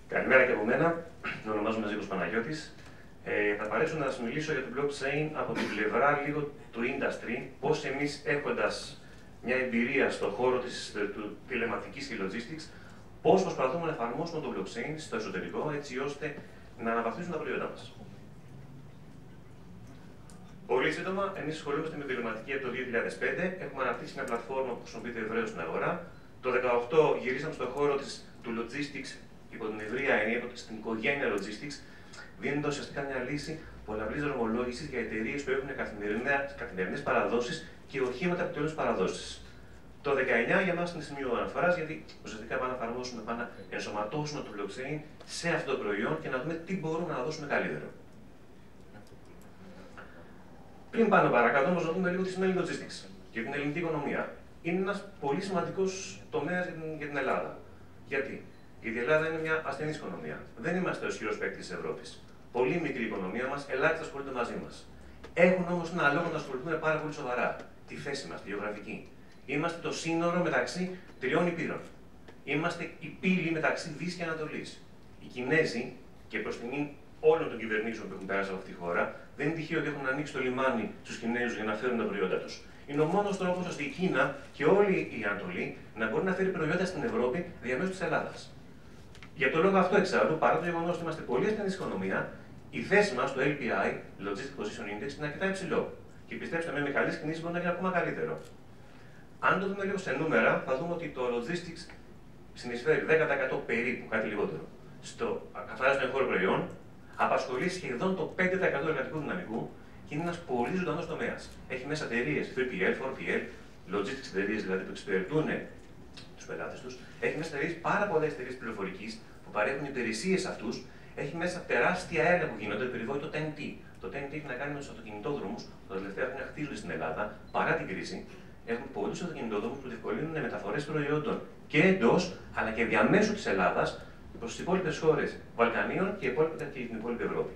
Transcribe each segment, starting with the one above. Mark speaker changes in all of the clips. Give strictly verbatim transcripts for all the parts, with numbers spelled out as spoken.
Speaker 1: Καλημέρα και από μένα. Ονομάζομαι Ζίκος Παναγιώτης. Ε, θα παρέξω να σας μιλήσω για το blockchain από την πλευρά λίγο του industry, πώς εμείς έχοντας μια εμπειρία στον χώρο της του, τηλεματικής και logistics, πώς προσπαθούμε να εφαρμόσουμε το blockchain στο εσωτερικό, έτσι ώστε να αναβαθμίσουμε τα προϊόντα μας. Πολύ σύντομα, εμείς ασχολούμαστε με τηλεματική από το δύο χιλιάδες πέντε. Έχουμε αναπτύξει μια πλατφόρμα που χρησιμοποιείται ευρέως στην αγορά. Το δύο χιλιάδες δεκαοκτώ γυρίσαμε στον χώρο της, του logistics υπό την ευρεία έννοια, στην οικογένεια logistics, δίνοντας ουσιαστικά μια λύση πολλαπλής δρομολόγησης για εταιρείες που έχουν καθημερινές παραδόσεις και οχήματα επιτέλους παραδόσεις. Το δύο χιλιάδες δεκαεννιά για μας είναι σημείο αναφοράς, γιατί ουσιαστικά πάμε να εφαρμόσουμε, πάμε να ενσωματώσουμε το blockchain σε αυτό το προϊόν και να δούμε τι μπορούμε να δώσουμε καλύτερο. Πριν πάμε παρακάτω, όμως, να δούμε λίγο τι σημαίνει logistics και την ελληνική οικονομία. Είναι ένας πολύ σημαντικός τομέας για την, για την Ελλάδα. Γιατί? Γιατί η Ελλάδα είναι μια ασθενής οικονομία. Δεν είμαστε ο ισχυρός παίκτης της Ευρώπης. Πολύ μικρή η οικονομία μας, ελάχιστα ασχολούνται μαζί μας. Έχουν όμως ένα λόγο να ασχοληθούν πάρα πολύ σοβαρά. Τη θέση μας, τη γεωγραφική. Είμαστε το σύνορο μεταξύ τριών υπήρων. Είμαστε η πύλη μεταξύ Δύσης και Ανατολής. Οι Κινέζοι, και προς τιμήν όλων των κυβερνήσεων που έχουν περάσει από αυτή τη χώρα, δεν είναι τυχαίο ότι έχουν ανοίξει το λιμάνι στους Κινέζους για να φέρουν τα προϊόντα τους. Είναι ο μόνος τρόπος ώστε η Κίνα και όλη η Ανατολή να μπορεί να φέρει προϊόντα στην Ευρώπη διαμέσου της Ελλάδας. Για τον λόγο αυτό, εξάλλου, παρά το γεγονός ότι είμαστε πολύ ασθενής οικονομία, η θέση μας στο L P I, Logistic Position Index, είναι αρκετά υψηλό. Και πιστέψτε με, με καλές κινήσεις μπορεί να γίνει ακόμα καλύτερο. Αν το δούμε λίγο σε νούμερα, θα δούμε ότι το logistics συνεισφέρει δέκα τοις εκατό περίπου, κάτι λιγότερο, στο καθαρά στο εγχώριο προϊόν, απασχολεί σχεδόν το πέντε τοις εκατό του εργατικού δυναμικού και είναι ένας πολύ ζωντανός τομέας. Έχει μέσα εταιρείες τρία πι ελ, φορ πι ελ, logistics εταιρείες δηλαδή που εξυπηρετούν τους πελάτες τους. Έχει μέσα εταιρείες, πάρα πολλές εταιρείες πληροφορικής που παρέχουν υπηρεσίες σε αυτούς. Έχει μέσα τεράστια έργα που γίνονται, το περιβόητο το τι εν τι. Το τι εν τι έχει να κάνει με τους αυτοκινητόδρομους που τα τελευταία χρόνια χτίζονται στην Ελλάδα παρά την κρίση. Έχουν πολλούς αυτοκινητόδρομους που διευκολύνουν μεταφορές προϊόντων και εντός αλλά και διαμέσου της Ελλάδας προς τις υπόλοιπες χώρες Βαλκανίων και, και την υπόλοιπη Ευρώπη.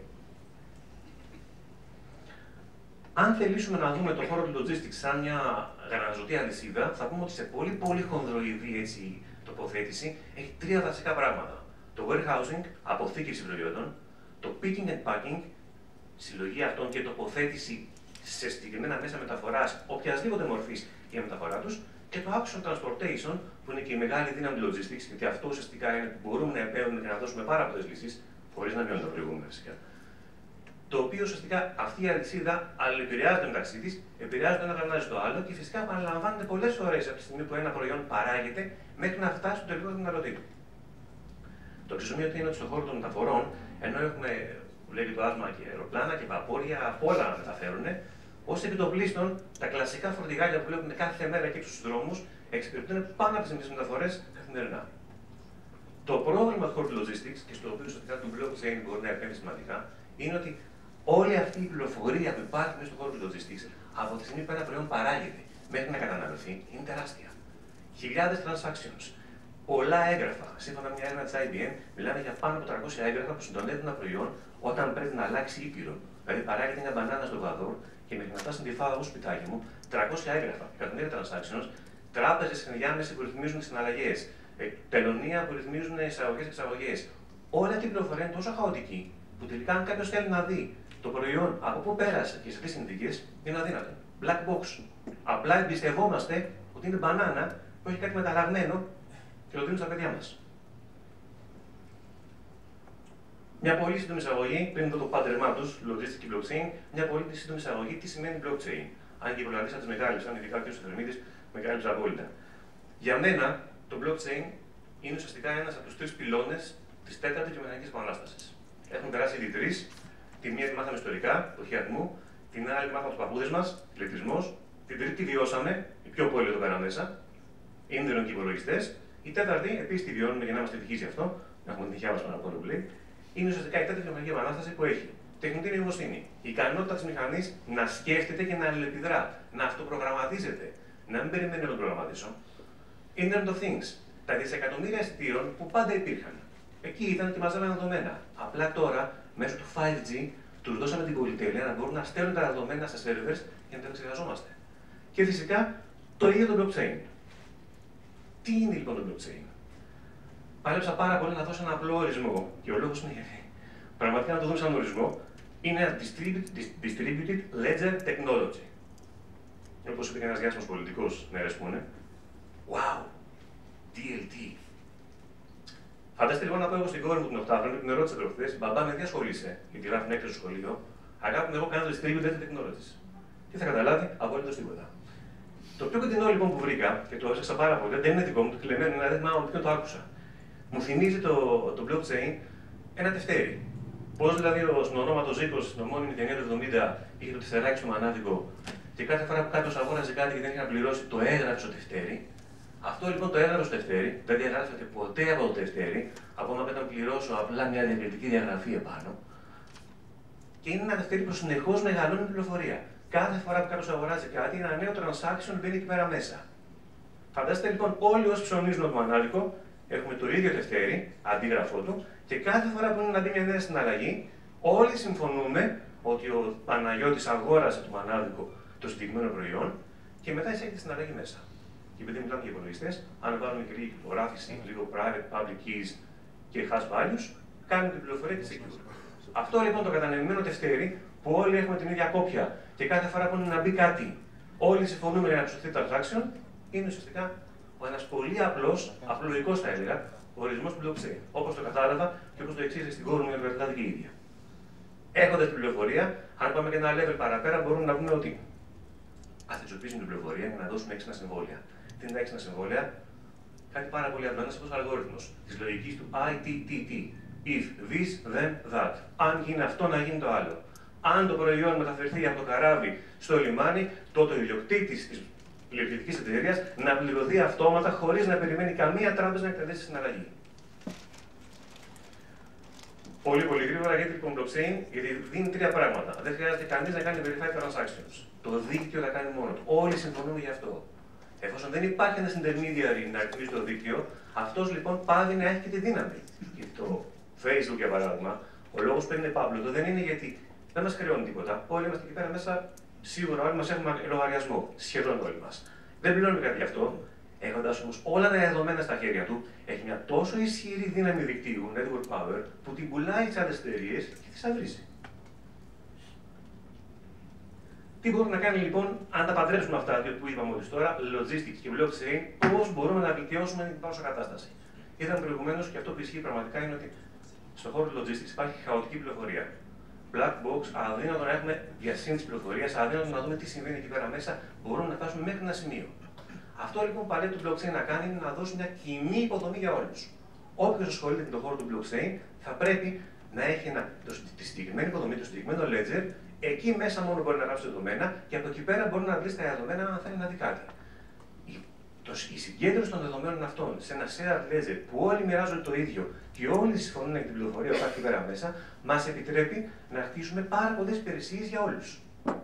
Speaker 1: Αν θελήσουμε να δούμε το χώρο του logistics σαν μια γραναζωτή αλυσίδα, θα πούμε ότι σε πολύ πολύ χονδροειδή έτσι, τοποθέτηση έχει τρία βασικά πράγματα. Το warehousing, αποθήκευση προϊόντων, το picking and packing, συλλογή αυτών και τοποθέτηση σε συγκεκριμένα μέσα μεταφοράς οποιασδήποτε μορφής για μεταφορά τους, και το action transportation, που είναι και η μεγάλη δύναμη του logistics, γιατί αυτό ουσιαστικά είναι που μπορούμε να επέμβουμε και να δώσουμε πάρα πολλές λύσεις, χωρίς να μειώνουμε το προηγούμενο φυσικά. Το οποίο ουσιαστικά αυτή η αλυσίδα αλληλεπηρεάζεται μεταξύ της, επηρεάζει το ένα γρανάζι το άλλο και φυσικά επαναλαμβάνεται πολλές φορές από τη στιγμή που ένα προϊόν παράγεται μέχρι να φτάσει στο τελικό καταναλωτή του. Το αξιοσημείωτο είναι ότι στον χώρο των μεταφορών, ενώ έχουμε λέγει το άσμα και αεροπλάνα και βαπόρια, από όλα να μεταφέρουν, ως επιτοπλίστων τα κλασικά φορτηγάλια που βλέπουμε κάθε μέρα και στους δρόμους εξυπηρετούν πάνω από τις μεταφορές καθημερινά. Το πρόβλημα του χώρου του logistics και στο οποίο ουσιαστικά το blockchain μπορεί να επέμβει σημαντικά είναι ότι όλη αυτή η πληροφορία που υπάρχει μέσα στον χώρο του logistics από τη στιγμή που ένα προϊόν παράγεται μέχρι να καταναλωθεί είναι τεράστια. Χιλιάδες transactions, πολλά έγγραφα. Σύμφωνα με μια έρευνα της άι μπι εμ, μιλάμε για πάνω από τριακόσια έγγραφα που συντονεύουν ένα προϊόν όταν πρέπει να αλλάξει ήπειρο. Δηλαδή, παράγεται μια μπανάνα στο Εκουαδόρ και μέχρι να φτάσει στην Τυφάδα, στο σπιτάκι μου, τριακόσια έγγραφα, εκατομμύρια transactions, τράπεζες ενδιάμεσες που ρυθμίζουν τις συναλλαγές, τελωνία που ρυθμίζουν εισαγωγές και εξαγωγές. Όλα αυτή η πληροφορία είναι τόσο χαοτική που τελικά, αν κάποιος θέλει να δει το προϊόν από πού πέρασε και σε τι συνθήκες, είναι αδύνατο. Black box. Απλά εμπιστευόμαστε ότι είναι μπανάνα που έχει κάτι μεταλλαγμένο και το δίνουμε στα παιδιά μας. Μια πολύ σύντομη εισαγωγή, πριν δω το πάντρεμά τους, logistics και blockchain, μια πολύ σύντομη εισαγωγή τι σημαίνει blockchain. Αν και οι προλαλήσαν τις μεγάλες, αν ειδικά ο κ. Θερμίδης, μεγάλες απόλυτα. Για μένα, το blockchain είναι ουσιαστικά ένας από τους τρεις πυλώνες της τέταρτης βιομηχανικής επανάστασης. Έχουν περάσει ήδη τρεις. Τη μία τη μάθαμε ιστορικά, το χιατμού, την άλλη τη μάθαμε από τους παππούδες μας, ηλεκτρισμός. Την τρίτη τη βιώσαμε, οι πιο πολλοί εδώ πέρα μέσα, ίνδρων και υπολογιστές. Η τέταρτη, επίσης τη βιώνουμε για να είμαστε ευτυχείς γι' αυτό, να έχουμε την ησυχία μας πάνω από όλο πολύ. Είναι ουσιαστικά η τέταρτη βιομηχανική επανάσταση που έχει τεχνητή νοημοσύνη. Η ικανότητα της μηχανής να σκέφτεται και να αλληλεπιδρά, να αυτοπρογραμματίζεται, να μην περιμένει να τον προγραμματίσω. Internet of Things. Τα δισεκατομμύρια εισιτήρων που πάντα υπήρχαν. Εκεί ήταν και μαζεύανε δεδομένα. Απλά τώρα, μέσω του φάιβ τζι, τους δώσαμε την πολυτέλεια να μπορούν να στέλνουν τα δεδομένα στα servers για να τα εξεργαζόμαστε. Και φυσικά το ίδιο το blockchain. Τι είναι λοιπόν το blockchain? πάλεψα πάρα πολύ να δώσω ένα απλό ορισμό. Και ο λόγος είναι γιατί πραγματικά να το δούμε σαν ορισμό, είναι ένα distributed ledger technology. Όπως είπε και ένας διάσημος πολιτικός, ναι, ας πούνε. Wow! ντι ελ τι. Φανταστείτε λοιπόν να πω εγώ στην κόρη μου την οκτάχρονη, την ερώτησα προχθές, μπαμπά, με τι ασχολείσαι, γιατί γράφει έκθεση στο σχολείο. Αγάπη μου, εγώ κάνω distributed technologies. Τι θα καταλάβει, απολύτως τίποτα. Το πιο κοντινό λοιπόν που βρήκα, και το έψαξα πάρα πολύ, δεν είναι δικό μου, το κλεμμένο είναι, δεν θυμάμαι ποιον το άκουσα. Μου θυμίζει το, το blockchain ένα τευτέρι. Πώς δηλαδή ο συνονόματος Zikos στην ομώνυμη ταινία του εβδομήντα είχε το τεσσεράκι στο μανάδικο και κάθε φορά που κάποιος αγόραζε κάτι και δεν είχε να πληρώσει, το έγραφε στο τευτέρι. Αυτό λοιπόν το έγραφε στο τευτέρι, δεν διαγράφεται ποτέ από το τευτέρι, ακόμα και όταν πληρώσω απλά μια διακριτική διαγραφή επάνω. Και είναι ένα τευτέρι που συνεχώς μεγαλώνει την πληροφορία. Κάθε φορά που κάποιος αγοράζει κάτι, ένα νέο transaction μπαίνει εκεί πέρα μέσα. Φανταστείτε λοιπόν, όλοι όσοι ψωνίζουν το μανάδικο, έχουμε το ίδιο τευτέρι, αντίγραφό του, και κάθε φορά που είναι να μπει μια νέα συναλλαγή, όλοι συμφωνούμε ότι ο Παναγιώτης αγόρασε το μανάδικο το συγκεκριμένο προϊόν και μετά εισέχει τη συναλλαγή μέσα. Και επειδή μιλάμε για υπολογιστές, αν βάλουμε μικρή κυκλογράφηση, λίγο private, public keys και hash values, κάνουμε την πληροφορία τη secure. Αυτό λοιπόν το κατανεμημένο τευτέρι, που όλοι έχουμε την ίδια κόπια και κάθε φορά που είναι να μπει κάτι, όλοι συμφωνούμε για να ψωθεί το transaction, είναι ουσιαστικά ένας πολύ απλός, απλοϊκός θα έλεγα, ορισμός του blockchain. Όπως το κατάλαβα και όπως το εξήγησε στην κόρη μου για το κατάλαβε και η ίδια. Έχοντας την πληροφορία, αν πάμε και ένα level παραπέρα, μπορούμε να πούμε ότι αθετσοποιήσουμε την πληροφορία για να δώσουμε έξυπνα συμβόλαια. Τι είναι έξυπνα συμβόλαια? Κάτι πάρα πολύ απλό, ένας απλός αλγόριθμος της λογικής του άι τι τι τι. If this, then that. Αν γίνει αυτό, να γίνει το άλλο. Αν το προϊόν μεταφερθεί από το καράβι στο λιμάνι, τότε ο ιδιοκτήτης της πληροφορικής εταιρείας να πληρωθεί αυτόματα χωρίς να περιμένει καμία τράπεζα να εκτελέσει συναλλαγή. Πολύ πολύ γρήγορα γιατί το blockchain γιατί δίνει τρία πράγματα. Δεν χρειάζεται κανείς να κάνει verified transactions. Το δίκτυο θα κάνει μόνο του. Όλοι συμφωνούμε γι' αυτό. Εφόσον δεν υπάρχει ένα intermediary να ρυθμίσει το δίκτυο, αυτός λοιπόν πάβει να έχει και τη δύναμη. Γιατί το Facebook για παράδειγμα, ο λόγος που είναι public δεν είναι γιατί δεν μας χρεώνει τίποτα. Όλοι είμαστε εκεί πέρα μέσα, σίγουρα όλοι μας έχουμε λογαριασμό. Σχεδόν όλοι μας. Δεν πληρώνουμε κάτι γι' αυτό. Έχοντας όμως όλα τα δεδομένα στα χέρια του, έχει μια τόσο ισχυρή δύναμη δικτύου, network power, που την πουλάει στις άλλες εταιρείες και τις αυρίζει. Τι μπορούμε να κάνει λοιπόν, αν τα παντρέψουμε αυτά που είπαμε μόλις τώρα, logistics και blockchain, πώς μπορούμε να βελτιώσουμε την υπάρχουσα κατάσταση. Είδαμε προηγουμένως και αυτό που ισχύει πραγματικά είναι ότι στον χώρο του logistics υπάρχει χαοτική πληροφορία. Black box, αδύνατο να έχουμε διασύνδεση πληροφορία, αδύνατο να δούμε τι συμβαίνει εκεί πέρα μέσα, μπορούμε να φτάσουμε μέχρι ένα σημείο. Αυτό λοιπόν παλεύει το blockchain να κάνει είναι να δώσει μια κοινή υποδομή για όλους. Όποιος ασχολείται με τον χώρο του blockchain θα πρέπει να έχει ένα, το, τη συγκεκριμένη υποδομή, το συγκεκριμένο ledger, εκεί μέσα μόνο μπορεί να γράψει δεδομένα και από εκεί πέρα μπορεί να βρει τα δεδομένα αν θέλει να δει κάτι. Η, το, η συγκέντρωση των δεδομένων αυτών σε ένα shared ledger που όλοι μοιράζονται το ίδιο και όλοι συμφωνούν για την πληροφορία που υπάρχει εκεί πέρα μέσα, μας επιτρέπει να χτίσουμε πάρα πολλές υπηρεσίες για όλους.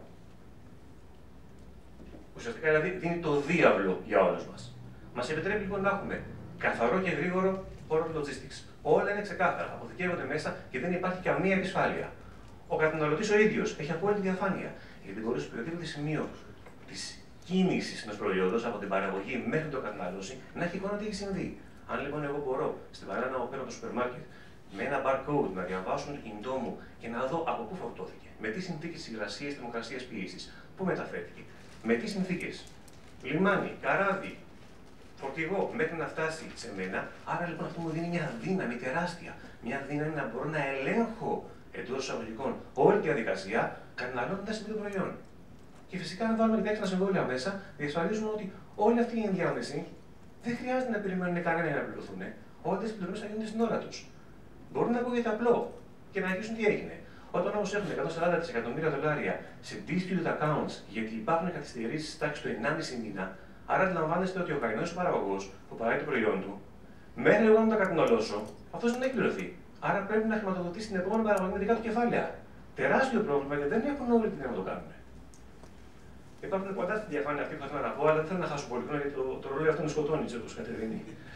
Speaker 1: Ουσιαστικά δηλαδή δίνει το διάβλο για όλους μας. Μας επιτρέπει λοιπόν να έχουμε καθαρό και γρήγορο χώρο logistics. Όλα είναι ξεκάθαρα, αποθηκεύονται μέσα και δεν υπάρχει καμία επισφάλεια. Ο καταναλωτής ο ίδιος έχει απόλυτη διαφάνεια. Γιατί μπορεί σε οποιοδήποτε σημείο της κίνησης ενός προϊόντος, από την παραγωγή μέχρι το κατανάλωση, να έχει εικόνα τι έχει συμβεί. Αν λοιπόν εγώ μπορώ στην παρέα να παίρνω το σούπερ μάρκετ με ένα barcode να διαβάσω το κινητό μου και να δω από πού φορτώθηκε, με τι συνθήκες υγρασίας, θερμοκρασίας, πίεσης, πού μεταφέρθηκε, με τι συνθήκες, λιμάνι, καράβι, φορτηγό, μέχρι να φτάσει σε μένα. Άρα λοιπόν αυτό μου δίνει μια δύναμη τεράστια. Μια δύναμη να μπορώ να ελέγχω εντός εισαγωγικών όλη τη διαδικασία, καταναλώνοντας το προϊόν. Και φυσικά, αν βάλουμε και έξι συμβόλαια μέσα, διασφαλίζουμε ότι όλοι αυτοί οι ενδιάμεσοι δεν χρειάζεται να περιμένουν κανένα για να πληρωθούν. Όλες τις πληρωμές θα γίνονται στην ώρα τους. Μπορεί να ακούγεται απλό και να αρχίσουν τι έγινε. Όταν όμως έχουμε εκατόν σαράντα δισεκατομμύρια δολάρια σε disputed accounts, γιατί υπάρχουν καθυστερήσεις τάξη του ενάμιση μήνα, άρα αντιλαμβάνεστε ότι ο καημένος παραγωγός που παράγει το προϊόν του, μέχρι εγώ να το καταναλώσω, αυτός δεν έχει πληρωθεί. Άρα πρέπει να χρηματοδοτήσει την επόμενη παραγωγή με δικά του κεφάλαια. Τεράστιο πρόβλημα γιατί δεν έχουν όλη την δυνατότητα να το κάνουν. Υπάρχουν κοντά στη διαφάνεια αυτή που θα ήθελα να πω, αλλά δεν θέλω να χάσω πολύ χρόνο γιατί το, το ρολόι αυτό με σκοτώνει, έτσι όπως κατεβαίνει.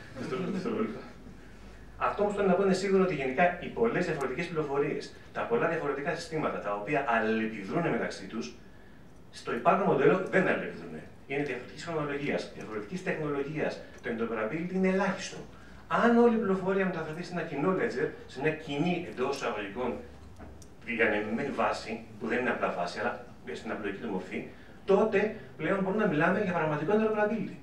Speaker 1: Αυτό όμως θέλω να πω είναι σίγουρο ότι γενικά οι πολλές διαφορετικές πληροφορίες, τα πολλά διαφορετικά συστήματα τα οποία αλληλεπιδρούν μεταξύ τους, στο υπάρχον μοντέλο δεν αλληλεπιδρούν. Είναι διαφορετικής χρονολογίας, διαφορετικής τεχνολογίας. Το interoperability είναι ελάχιστο. Αν όλη η πληροφορία μεταφερθεί σε ένα κοινό ledger, σε μια κοινή εντός εισαγωγικών διανεμημένη βάση, που δεν είναι απλά βάση, αλλά στην απλοϊκή του μορφή, τότε πλέον μπορούμε να μιλάμε για πραγματικό interoperability.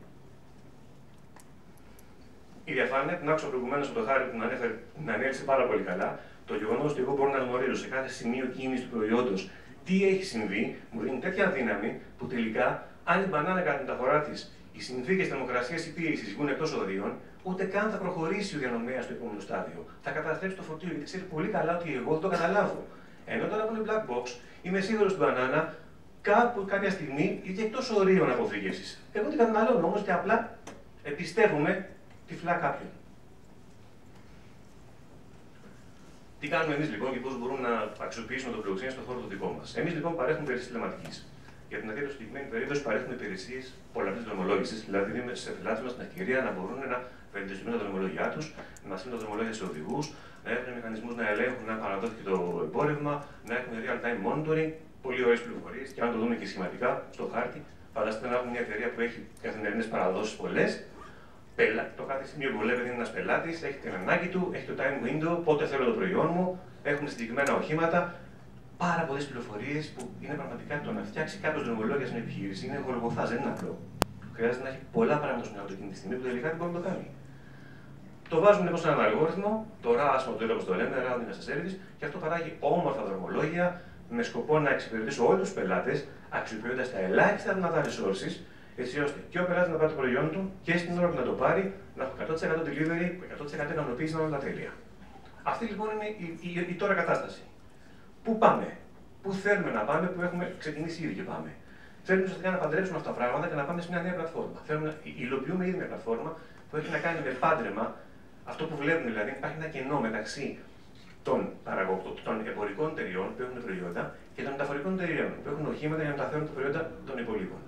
Speaker 1: Η διαφάνεια, την άκουσα προηγουμένως από το Χάρη που την ανέλησε πάρα πολύ καλά, το γεγονός ότι εγώ μπορώ να γνωρίζω σε κάθε σημείο κίνηση του προϊόντος τι έχει συμβεί, μου δίνει τέτοια δύναμη που τελικά, αν η μπανάνα κατά τη μεταφορά τη, οι συνθήκες θερμοκρασίας ή πίεσης βγουν εκτός ορίων, ούτε καν θα προχωρήσει ο διανομέας στο επόμενο στάδιο. Θα καταστρέψει το φορτίο, γιατί ξέρει πολύ καλά ότι εγώ δεν το καταλάβω. Ενώ τώρα που είναι black box, είμαι σίγουρος στην μπανάνα, κάπου κάποια στιγμή είναι εκτός ορίων αποθήκευσης. Εγώ την καταναλώνω όμως και απλά εμπιστεύομαι τυφλά κάποιον. Τι κάνουμε εμείς λοιπόν και πώς μπορούμε να αξιοποιήσουμε το blockchain στον χώρο το δικό μας. Εμείς λοιπόν παρέχουμε υπηρεσίες τηλεματικής. Για την αντίθεση, συγκεκριμένη περίπτωση παρέχουμε υπηρεσίες πολλαπλής δρομολόγησης, δηλαδή δίνουμε σε πελάτες μας την ευκαιρία να μπορούν να βελτιστούν τα δρομολόγια τους, να μας στείλουν τα δρομολόγια σε οδηγούς, να έχουν μηχανισμούς να ελέγχουν αν παραδόθηκε το εμπόρευμα, να έχουν real-time monitoring, πολύ ωραίες πληροφορίες και αν το δούμε και σχηματικά στο χάρτη, φανταστείτε να έχουμε μια εταιρεία που έχει καθημερινές παραδόσεις πολλές. Το κάθε σημείο που βλέπετε είναι ένας πελάτης, έχει την ανάγκη του, έχει το time window, πότε θέλω το προϊόν μου, έχουμε συγκεκριμένα οχήματα. Πάρα πολλές πληροφορίες που είναι πραγματικά το να φτιάξει κάποιο δρομολόγια σε μια επιχείρηση είναι γολγοθά, δεν είναι απλό. Χρειάζεται να έχει πολλά πράγματα στο μυαλό του εκείνη τη στιγμή που τελικά δεν μπορεί να το κάνει. Το βάζουμε λοιπόν σε έναν αλγόριθμο, το RAS μοντέλο όπως το λέμε, Rounding as a Service, και αυτό παράγει όμορφα δρομολόγια με σκοπό να εξυπηρετήσει όλους τους πελάτες, αξιοποιώντας τα ελάχιστα δυνατά resources, έτσι ώστε και ο πελάτης να πάρει το προϊόν του και στην ώρα που να το πάρει να έχει εκατό τοις εκατό delivery, εκατό τοις εκατό ικανοποίηση με όλα τα τέλεια. Αυτή λοιπόν είναι η, η, η τώρα κατάσταση. Πού πάμε, πού θέλουμε να πάμε, που έχουμε ξεκινήσει ήδη και πάμε. Θέλουμε ουσιαστικά να παντρέψουμε αυτά τα πράγματα και να πάμε σε μια νέα πλατφόρμα. Θέλουμε να υλοποιούμε ήδη μια πλατφόρμα που έχει να κάνει με πάντρεμα, αυτό που βλέπουμε δηλαδή, υπάρχει ένα κενό μεταξύ των, παραγωγών, των εμπορικών εταιριών που έχουν προϊόντα και των μεταφορικών εταιριών που έχουν οχήματα για να μεταφέρουν τα προϊόντα των υπολείπων.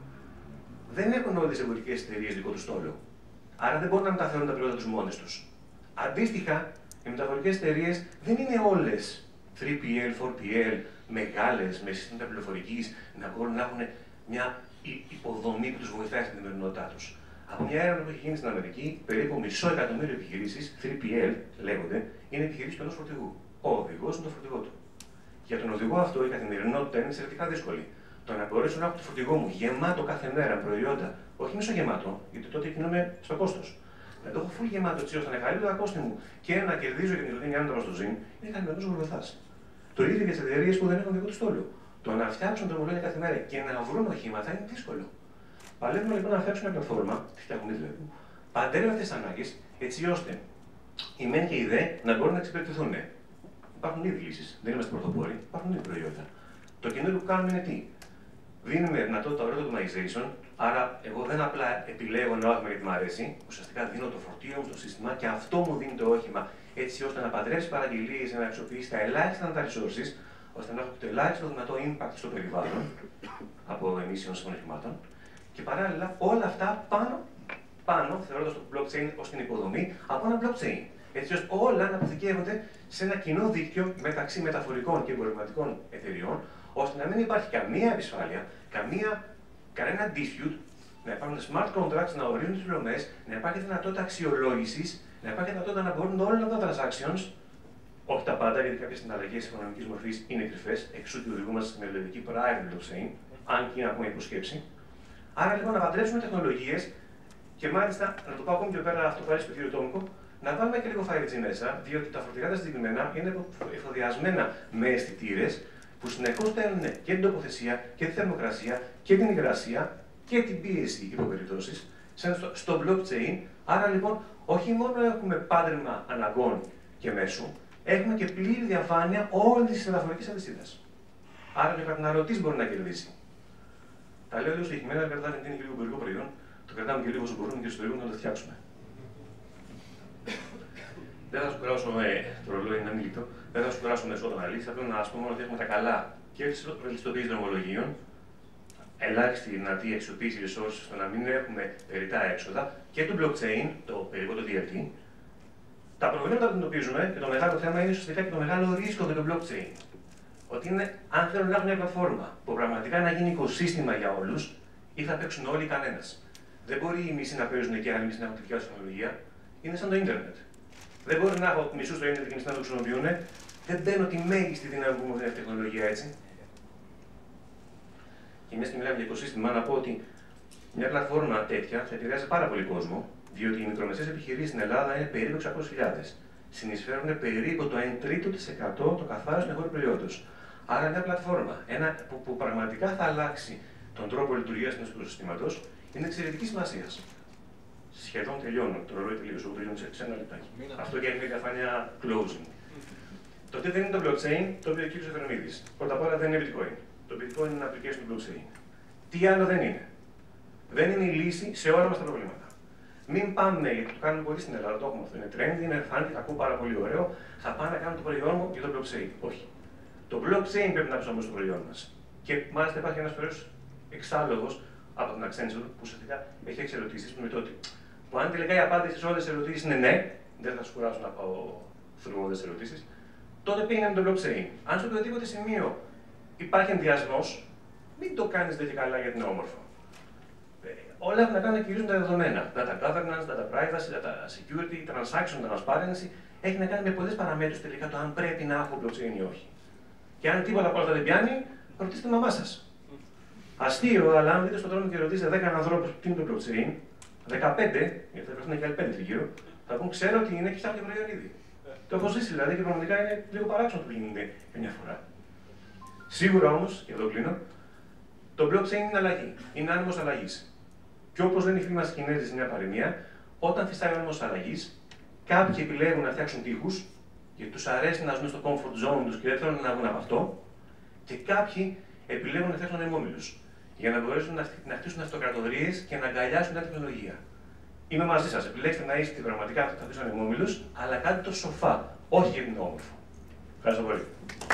Speaker 1: Δεν έχουν όλες οι εμπορικές εταιρείες δικό του στόλο. Άρα δεν μπορούν να μεταφέρουν τα προϊόντα τους μόνες τους. Αντίστοιχα, οι μεταφορικές εταιρείες δεν είναι όλες τρία πι ελ, τέσσερα πι ελ, μεγάλες, με συστήματα πληροφορικής, να μπορούν να έχουν μια υποδομή που τους βοηθάει στην καθημερινότητά τους. Από μια έρευνα που έχει γίνει στην Αμερική, περίπου μισό εκατομμύριο επιχειρήσεις, τρία πι ελ λέγονται, είναι επιχειρήσεις του ενός φορτηγού. Ο οδηγός είναι το φορτηγό του. Για τον οδηγό αυτό η καθημερινότητα είναι εξαιρετικά δύσκολη. Το να μπορέσω να έχω το φορτηγό μου γεμάτο κάθε μέρα προϊόντα, όχι μισογεμάτο, γιατί τότε κινούμε στο κόστος. Να το έχω full γεμάτο έτσι ώστε να καλύπτω τα κόστη μου και να κερδίζω για την ειρήνη άνετα στο ζήν, είναι καθημερινός γολγοθάς. Το ίδιο για τις εταιρείες που δεν έχουν δικό του στόλο. Το να φτιάξουν δρομολόγια κάθε μέρα και να βρουν οχήματα είναι δύσκολο. Παλεύουμε λοιπόν να φτιάξουμε μια πλατφόρμα, τη φτιάχνουμε δηλαδή, παντέρευε αυτές τις ανάγκες, έτσι ώστε οι μεν και οι δε να μπορούν να εξυπηρετηθούν. Υπάρχουν ήδη λύσεις, δεν είμαστε πρωτοπόροι, υπάρχουν ήδη προϊόντα. Το καινούριο που κάνουμε είναι τι. Δίνουμε δυνατότητα automation, άρα εγώ δεν απλά επιλέγω ένα όχημα γιατί μου αρέσει, ουσιαστικά δίνω το φορτίο μου στο σύστημα και αυτό μου δίνει το όχημα έτσι ώστε να παντρέψει παραγγελίες, να αξιοποιήσει τα ελάχιστα τα resources, ώστε να έχω το ελάχιστο δυνατό impact στο περιβάλλον από emissions των οχημάτων και παράλληλα όλα αυτά πάνω, πάνω θεωρώντας το blockchain ως την υποδομή από ένα blockchain. Έτσι ώστε όλα να αποθηκεύονται σε ένα κοινό δίκτυο μεταξύ μεταφορικών και εμπορευματικών εταιριών, ώστε να μην υπάρχει καμία επισφάλεια, καμία, κανένα dispute, να υπάρχουν smart contracts, να ορίζουν τις πληρωμές, να υπάρχει δυνατότητα αξιολόγησης, να υπάρχει δυνατότητα να μπορούν όλα τα transactions, όχι τα πάντα, γιατί κάποιες συναλλαγές οικονομικής μορφής είναι κρυφές, εξού και οδηγούμαστε στη μελλοντική private blockchain, αν και είναι ακόμα υποσκέψη. Άρα λοιπόν να παντρέψουμε τεχνολογίες και μάλιστα, να το πάω ακόμη πιο πέρα, αυτό που αρέσει στο κύριο Τόμικο, να βάλουμε και λίγο φάιβ τζι μέσα, διότι τα φορτηγά τα συγκεκριμένα είναι εφοδιασμένα με αισθητήρες που συνεχώς στέλνουν και την τοποθεσία και τη θερμοκρασία και την υγρασία και την πίεση υποπεριπτώσεις στο blockchain. Άρα λοιπόν, όχι μόνο έχουμε πάντρεμα αναγκών και μέσου, έχουμε και πλήρη διαφάνεια όλη τη μεταφορική αλυσίδα. Άρα και ο καταναλωτής μπορεί να κερδίσει. Τα λέω λίγο στοιχημένα, γιατί δεν είναι και λίγο εμπορικό προϊόν, το κρατάμε και λίγο όσο μπορούμε και στο λίγο να το φτιάξουμε. Δεν θα σου κουράσω με το ρολόι, είναι αμήλικτο. Δεν θα σου κουράσω με εσόδων αλήθεια. Θέλω να πούμε ότι έχουμε τα καλά και τη βελτιστοποίηση δρομολογίων, ελάχιστη δυνατή αξιοποίηση resources, ώστε να μην έχουμε περιττά έξοδα, και του blockchain, το περίπου το ντι ελ τι. Τα προβλήματα που αντιμετωπίζουμε και το μεγάλο θέμα είναι ουσιαστικά και το μεγάλο ρίσκο για το blockchain. Ότι είναι, αν θέλουν να έχουν μια πλατφόρμα που πραγματικά να γίνει οικοσύστημα για όλους, ή θα παίξουν όλοι ή κανένας. Δεν μπορεί οι μισοί να παίζουν και οι άλλοι μισοί να έχουν τη δικιά του τεχνολογία. Είναι σαν το ίντερνετ. Δεν μπορεί να έχω μισού στο ίντερνετ και μισού να το χρησιμοποιούν. Δεν μπαίνω τη μέγιστη δύναμη που μου δίνει αυτή η τεχνολογία έτσι. Και μια και μιλάμε για οικοσύστημα, να πω ότι μια πλατφόρμα τέτοια θα επηρεάζει πάρα πολύ κόσμο, διότι οι μικρομεσαίες επιχειρήσεις στην Ελλάδα είναι περίπου εξακόσιες χιλιάδες. Συνεισφέρουν περίπου το ένα τρίτο της εκατό το καθάριστο εγχώριου προϊόντος. Άρα, μια πλατφόρμα ένα, που, που πραγματικά θα αλλάξει τον τρόπο λειτουργίας του οικοσυστήματος είναι εξαιρετική σημασία. Σχεδόν τελειώνω. Το ρολόι τελείωσε. Εγώ τελειώνω σε ένα λεπτάκι. Αυτό και είναι η διαφάνεια closing. Το τι δεν είναι το blockchain, το οποίο ο κ. Εφερμίδης. Πρώτα απ' όλα δεν είναι bitcoin. Το bitcoin είναι ένα application του blockchain. Τι άλλο δεν είναι. Δεν είναι η λύση σε όλα μας τα προβλήματα. Μην πάμε, γιατί το κάνουμε πολύ στην Ελλάδα, το έχουμε αυτό. Είναι trend, είναι φάνηκε, θα ακούω πάρα πολύ ωραίο. Θα πάω να κάνω το προϊόν μου για το blockchain. Όχι. Το blockchain πρέπει να ψάχνουμε στο προϊόν μας. Και μάλιστα υπάρχει ένας ωραίος εξάλογος από την Accenture που ουσιαστικά έχει έξι ερωτήσεις με το ότι που αν τελικά η απάντηση σε όλες τις ερωτήσεις είναι ναι, δεν θα σου κουράσω να πάω through όλες τις ερωτήσεις, τότε πήγαινε με το blockchain. Αν σε οποιοδήποτε σημείο υπάρχει ενδιασμός, μην το κάνεις δεν και καλά γιατί είναι όμορφο. Όλα έχουν να κάνουν κυρίως με τα δεδομένα. Data governance, data privacy, data security, transaction transparency. Έχει να κάνει με πολλές παραμέτρους τελικά το αν πρέπει να έχω blockchain ή όχι. Και αν τίποτα από όλα αυτά δεν πιάνει, ρωτήστε τη μαμά σας. Αστείο, αλλά αν δείτε στον δρόμο και ρωτήσετε δέκα ανθρώπους τι είναι το blockchain, δεκαπέντε, γιατί θα βρεθούν και άλλοι πέντε τριγύρω, θα πούν ξέρω ότι είναι και φτιάχνω και προϊόν ήδη. Το έχω ζήσει δηλαδή και πραγματικά είναι λίγο παράξενο που γίνεται μια φορά. Σίγουρα όμως, και εδώ κλείνω, το blockchain είναι αλλαγή. Είναι άνεμος αλλαγής. Και όπως λένε οι φίλοι μας οι Κινέζοι σε μια παροιμία, όταν φυσάει ο άνεμος αλλαγής, κάποιοι επιλέγουν να φτιάξουν τοίχους, γιατί τους αρέσει να ζουν στο comfort zone τους και δεν θέλουν να βγουν από αυτό, και κάποιοι επιλέγουν να φτιάξουν ανεμόμυλους, για να μπορέσουν να χτίσουν αυτοκρατορίες και να αγκαλιάσουν την τεχνολογία. Είμαι μαζί σας. Επιλέξτε να είστε πραγματικά θα χτίσουν ανεμόμυλους, αλλά κάντε το σοφά, όχι γιατί είναι όμορφο. Ευχαριστώ πολύ.